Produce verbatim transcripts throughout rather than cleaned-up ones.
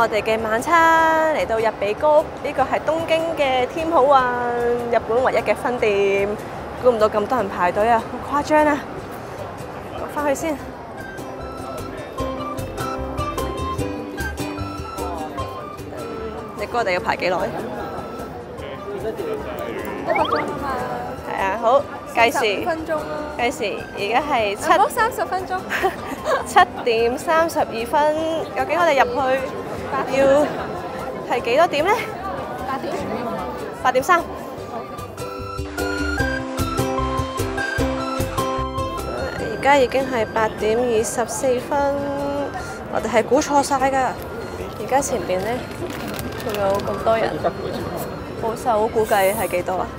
我哋嘅晚餐嚟到入比谷，呢個係東京嘅天好運，日本唯一嘅分店。估唔到咁多人排隊啊，好誇張啊！我翻去先。你估我哋要排幾耐？ 一個鐘啊嘛。 係啊，好計時。 五分鐘咯。 計時，而家係七。 唔好三十分鐘。 七點三十二分，究竟我哋入去要係幾多點咧？ 八點。 八點三。而家已經係八點二十四分，我哋係估錯晒㗎。而家前邊咧仲有咁多人，保守估計係幾多啊？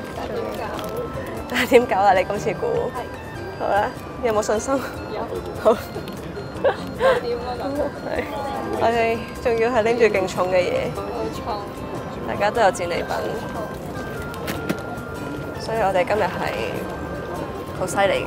八點九啦，你今次估？好啦，有冇信心？有。好。 八點啦咁。 係。我哋仲要係拎住勁重嘅嘢。 好重。 大家都有戰利品，所以我哋今日係好犀利。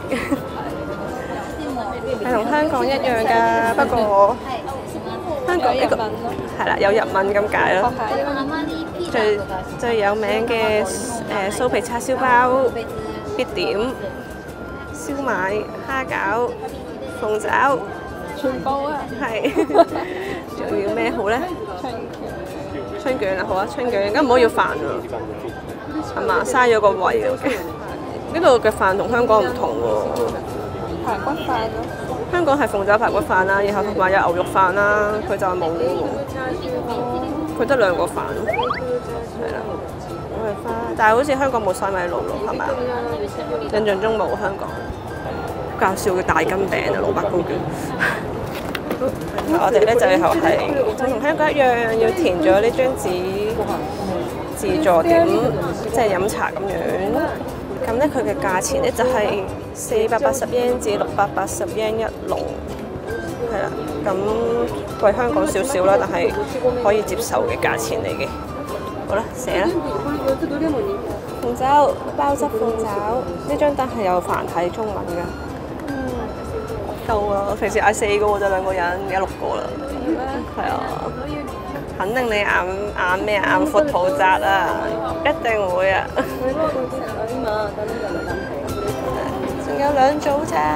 係同香港一樣㗎，不過香港呢個係啦，有日文咁解咯。最最有名嘅誒酥皮叉燒包必點，燒賣、蝦餃、鳳爪， 全部啊！ 係。仲要咩好咧？春卷啊，好啊，春卷，咁唔好要飯喎，係嘛？嘥咗個胃喎。呢度嘅飯同香港唔同喎。 排骨飯咯。 香港係鳳爪排骨飯啦，然後同埋有牛肉飯啦，佢就冇喎。佢得兩個飯，係啦。我係花，但係好似香港冇西米露咯，係咪啊？印象中冇香港。好搞笑嘅大筋餅啊，蘿蔔糕卷。我哋咧最後係同香港一樣，要填咗呢張紙自助點，即係飲茶咁樣。咁咧佢嘅價錢咧就係四百八十yen至六百八十yen一籠，係啦。咁貴香港少少啦，但係可以接受嘅價錢嚟嘅。好啦，寫啦。鳳爪包汁鳳爪，呢張單係有繁體中文㗎。夠啊！我平時嗌四個喎，就兩個人，而家六個啦。係啊，肯定你眼眼咩眼闊肚窄啊！一定會啊！仲有兩組咋？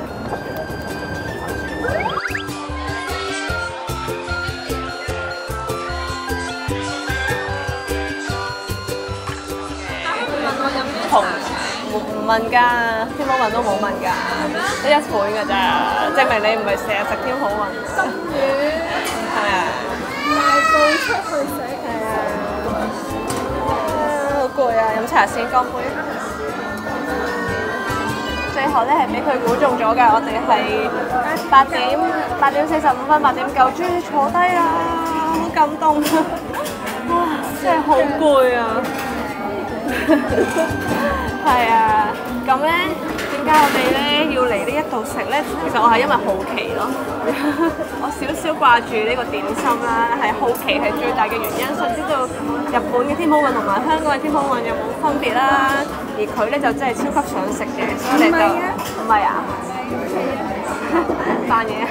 紅唔唔問㗎，天好運都冇問㗎，得一款㗎咋，證明你唔係成日食天好運。 咁遠。 係啊。 大步出去食。 係啊。好攰啊！飲茶先，乾杯。最後咧係俾佢估中咗㗎，我哋係八點八點四十五分，八點九終於坐低啦，好感動啊！哇，真係好攰啊！係啊，咁咧點解我哋咧要嚟呢一度食咧？其實我係因為好奇咯，我少少掛住呢個點心啦，係好奇係最大嘅原因，想知道日本嘅天好運同埋香港嘅天好運有冇分別啦。而佢咧就真係超級想食嘅，所以你就唔係啊，扮嘢，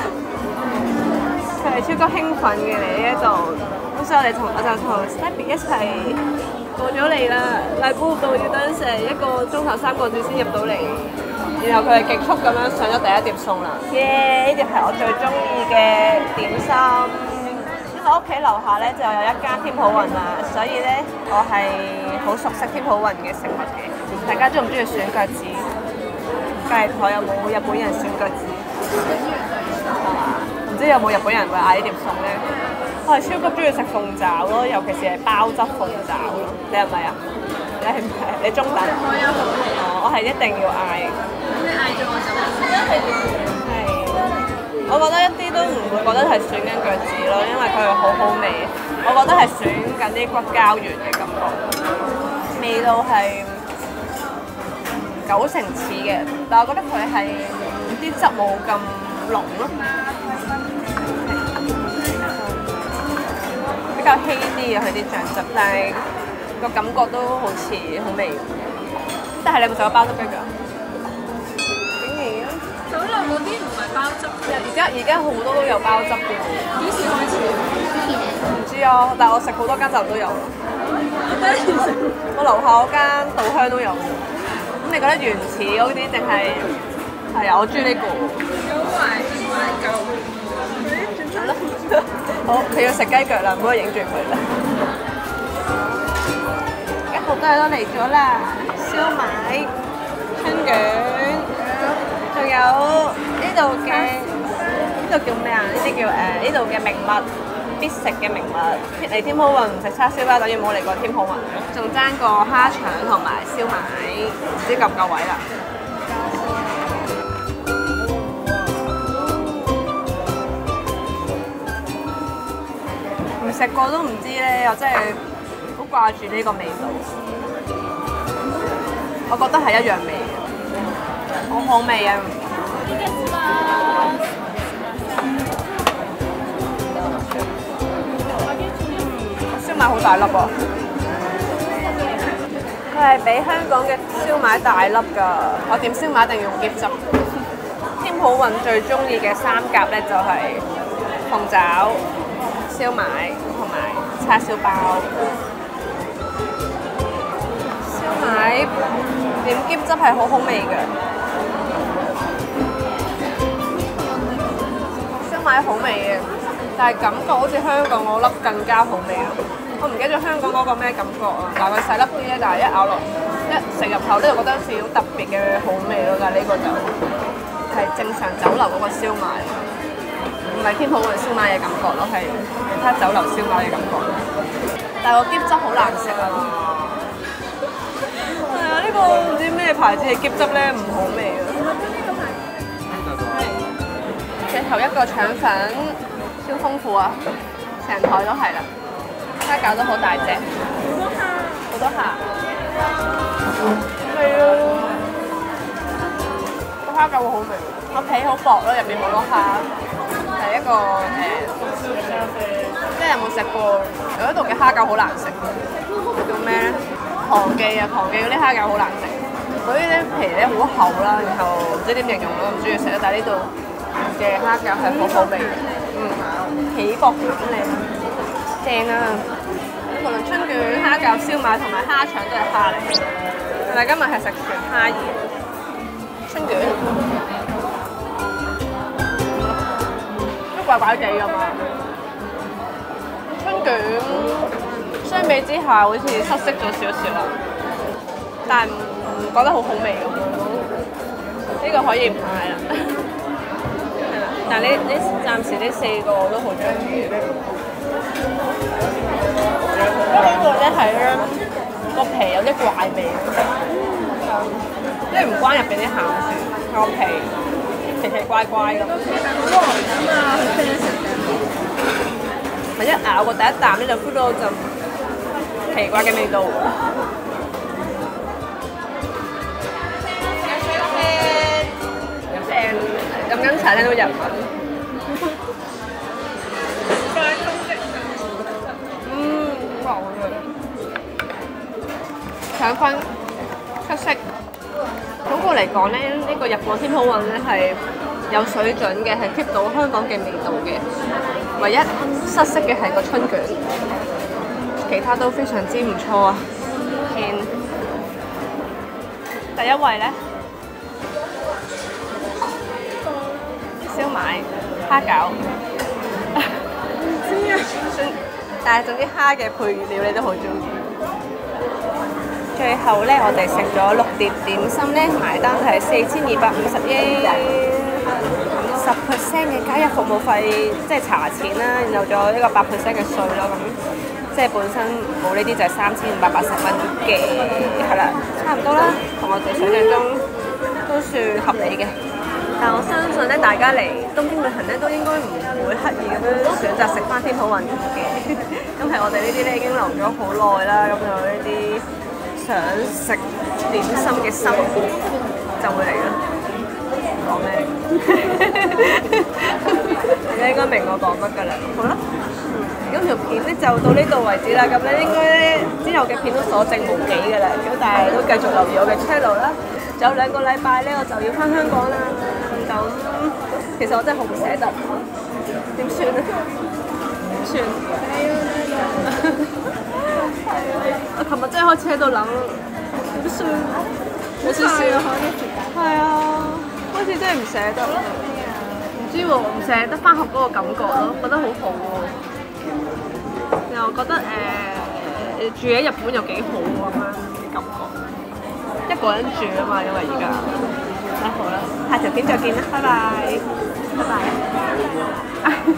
佢係超級興奮嘅嚟呢一度，咁所以我哋同我就同 Snappy 一齊。過咗嚟啦，但係估唔到要等成一個鐘頭三個字先入到嚟，然後佢係極速咁樣上咗第一碟餸啦。耶！呢碟係我最中意嘅點心，因為屋企樓下咧就有一間天好運啊，所以咧我係好熟悉天好運嘅食物嘅。大家中唔中意選腳趾？隔離台有冇日本人選腳趾？係嘛？唔知有冇日本人會嗌呢碟餸咧？我係超級中意食鳳爪咯，尤其是係包汁鳳爪咯。你係咪啊？你係唔係？你中等？我有哦，我係一定要嗌。你嗌咗我就係。我覺得一啲都唔會覺得係選緊腳趾咯，因為佢係好好味。我覺得係選緊啲骨膠原嘅感覺，味道係九成似嘅，但係我覺得佢係啲汁冇咁濃咯。比較稀啲啊，佢啲醬汁，但係個感覺都好似好味。但係你有冇食過包汁雞腳？竟然！ 早落嗰啲唔係包汁嘅， 而家而家好多都有包汁嘅喎。 幾時開始？ 唔知啊，但係我食好多間就都有咯。 我第一次食。 我樓下嗰間稻香都有。咁你覺得原始嗰啲定係係啊？我中意呢個。 有埋埋嚿。 好啦，好，佢要食雞腳啦，唔好影住佢啦。而家好多嘢都嚟咗啦，燒賣、春卷，仲有呢度嘅呢度叫咩啊？呢啲叫誒呢度嘅名物，必食嘅名物。嚟天普運唔食叉燒包，等於冇嚟過天普運。仲爭個蝦腸同埋燒賣，唔知夠唔夠位啦？食過都唔知咧，我真係好掛住呢個味道。我覺得係一樣味嘅，好好味啊！燒賣好大粒喎，佢係比香港嘅燒賣大粒㗎。我點燒賣一定要用喼汁。天普運最中意嘅三甲咧就係鳳爪、燒賣同埋叉燒包。燒賣點喼汁係好好味嘅，燒賣好味嘅，但係感覺好似香港嗰粒更加好味咯。我唔記得咗香港嗰個咩感覺啊，但係佢細粒啲咧，但係一咬落一食入口呢度覺得有少少特別嘅好味咯。但係呢個就係正常酒樓嗰個燒賣。唔係天普運燒賣嘅感覺咯，係其他酒樓燒賣嘅感覺。但係個喼汁好難食啊！係啊，呢個唔知咩牌子嘅喼汁咧，唔好味啊！最後一個腸粉超豐富啊，成台都係啦，蝦餃都好大隻，好多蝦，係啊！個蝦餃好好味，個皮好薄咯，入邊好多蝦。係一個誒、呃，即係有冇食過？有一度嘅蝦餃好難食，叫咩咧？唐記啊，唐記嗰啲蝦餃好難食，嗰啲咧皮咧好厚啦，然後唔知點形容咯，唔中意食啦。但係呢度嘅蝦餃係好好味，嗯，皮薄餡靚，正啊！無論春卷、蝦餃、燒賣同埋蝦腸都係蝦嚟嘅，但係今日係食全蝦宴春卷。怪怪地㗎嘛，春卷相比之下好似失色咗少少啦，但係唔覺得好好味咁樣咯。呢個可以唔買啦，係啦。但係呢呢暫時呢四個我都好中意。呢個咧係咧個皮有啲怪味，即係唔關入邊啲餡事，個皮。奇奇怪怪咁，好黃㗎嘛，好食嘅。係一咬過第一啖咧，就 feel 到陣奇怪嘅味道。正，咁跟茶聽到日文。嗯，好好味。腸粉出色。總括嚟講咧，呢、這個日本天普運咧係有水準嘅，係 keep 到香港嘅味道嘅。唯一失色嘅係個春卷，其他都非常之唔錯啊！見第一位咧，燒賣、蝦餃，唔知啊，但係總之蝦嘅配料你都好中意。最後咧，我哋食咗六碟點心咧，埋單係四千二百五十英，十 percent 嘅加一服務費，即係茶錢啦，然後仲有呢個八 percent 嘅稅咯，咁即係本身冇呢啲就係三千五百八十蚊嘅，係啦，差唔多啦，同我哋想象中都算合理嘅。但我相信咧，大家嚟東京旅行咧，都應該唔會刻意咁樣選擇食翻天普運嘅，因為我哋呢啲咧已經留咗好耐啦，咁有呢啲想食點心嘅心就會嚟啦。講咩？你應該明我講乜㗎啦。好啦，咁條片咧就到呢度為止啦。咁咧應該咧之後嘅片都所剩無幾㗎啦。咁但係都繼續留意我嘅 channel 啦。仲有兩個禮拜咧，我就要翻香港啦。咁咁其實我真係好唔捨得，點算咧？點算？我琴日真係開始喺度諗，點算？有少少係啊，開始真係唔捨得。唔知喎，唔捨得翻學嗰個感覺咯，覺得好好喎。又覺得誒、呃、住喺日本又幾好咁樣嘅感覺，一個人住啊嘛，因為而家。啊好啦，下條片再見啦，拜拜，拜拜。